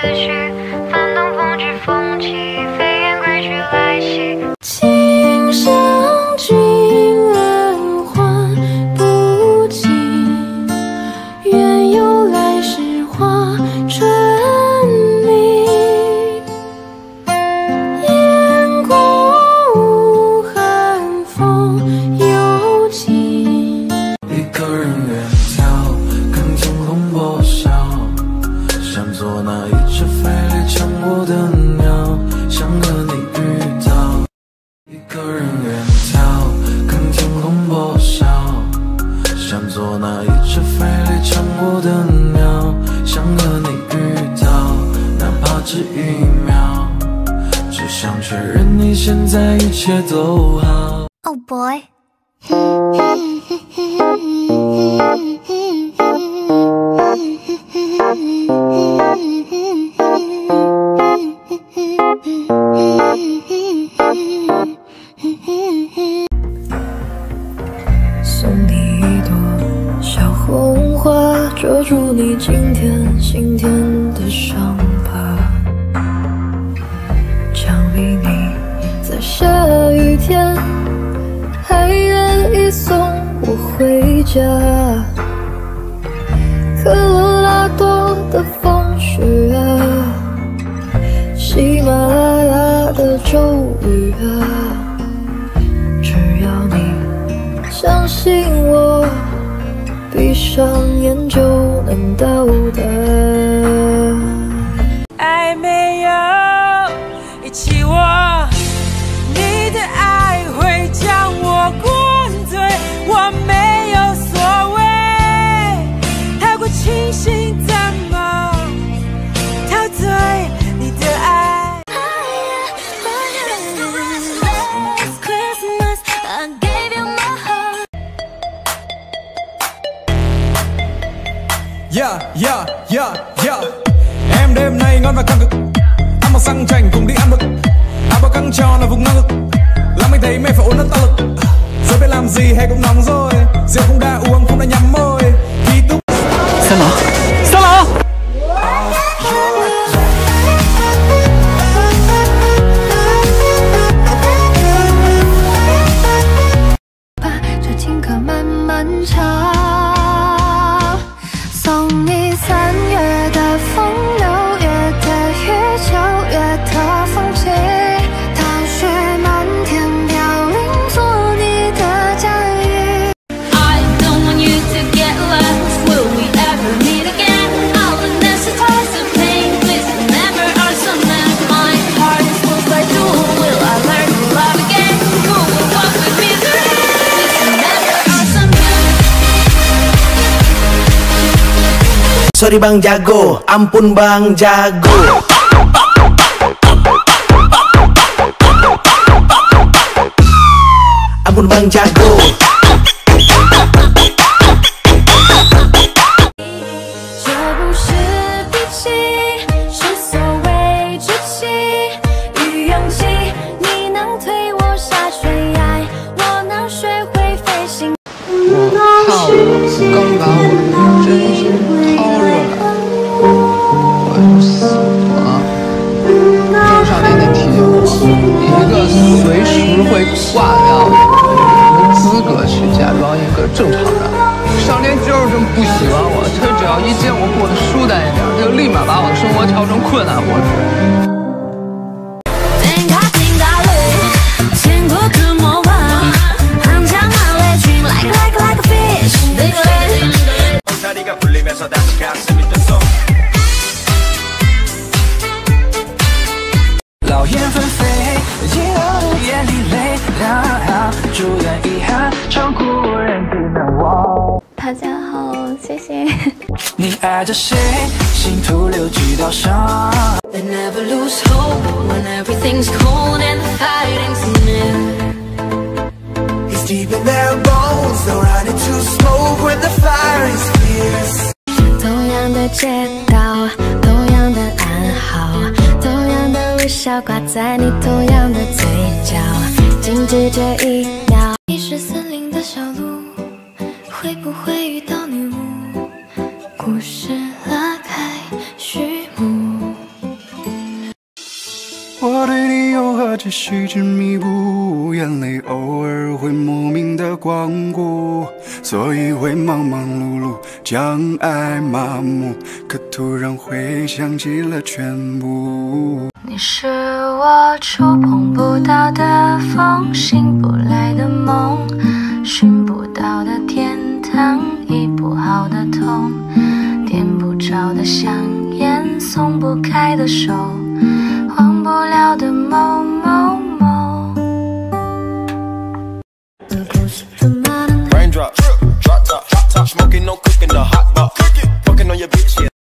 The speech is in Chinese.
去，翻东风之风起，飞燕归去来兮。 琴声尽，人还不尽，愿有来世化春泥。雁过无寒风有尽。 一个人远眺，看天空破晓，想做那一只飞离墙过的鸟，想和你遇到。一个人远眺，看天空破晓，想做那一只飞离墙过的鸟，想和你遇到，哪怕只一秒，只想确认你现在一切都好。 Oh boy。 送你一朵小红花，遮住你今天心田的伤疤。奖励你在下雨天还愿意送我回家。科罗拉多的风雪啊，喜马拉雅的骤雨啊，只要你相信我，闭上眼就能到达。 爱没有一起我，你的爱会将我灌醉，我没有所谓，太过清醒怎么陶醉你的爱。 Yeah, yeah, yeah, yeah. Em đêm nay ngon và căng cực, ăn mặc sang chảnh cùng đi ăn mực. Áo bao căng tròn là vùng ngang ngực, làm anh thấy mẹ phải ốn nó to lực. Giờ biết làm gì hay cũng nóng rồi, rượu không đã uống không đã nhắm môi. Ký túc. Sao nó? Sao nó? 这情歌慢慢唱。送你3月的风，6月的雨，9月的风起，大雪漫天飘零，做你的嫁衣。I don't want you to get lost. Will we ever meet again? All the necessities of pain, please remember our summer. My heart is full by duel. Will I learn to love again? Who will walk with misery? Please remember our summer. Sorry Bang Jago, ampun Bang Jago. Ampun Bang Jago. 这不是脾气，是所谓志气与勇气。你能推我下悬崖，我能学会飞行。 我怕我刚把我的真心掏出来，我就死了。周少年得提醒我，一个随时会挂掉的人，有什么资格去假装一个正常人？少年就是这么不喜欢我，他只要一见我过得舒坦一点，他就立马把我的生活调成困难模式。 老燕纷飞，寂寥的夜里泪两祝愿遗憾，唱故人的难忘。 大家好，谢谢。 你爱着谁？心徒留几道伤。 They never lose hope when everything's cold and the fighting's near. It's deep in their bones, they'll run into smoke when the fire is fierce. 同样的街道，同样的暗号，同样的微笑挂在你同样的嘴角，静止这一秒。你是森林的小路，会不会遇到女巫？故事拉开序幕。 只是执迷不悟，眼泪偶尔会莫名的光顾，所以会忙忙碌碌，将爱麻木，可突然会想起了全部。 你是我触碰不到的风，醒不来的梦，寻不到的天堂，医不好的痛，点不着的香烟，松不开的手，忘不了的某某某。 Raindrop, drop top, smoking, no cooking, the hot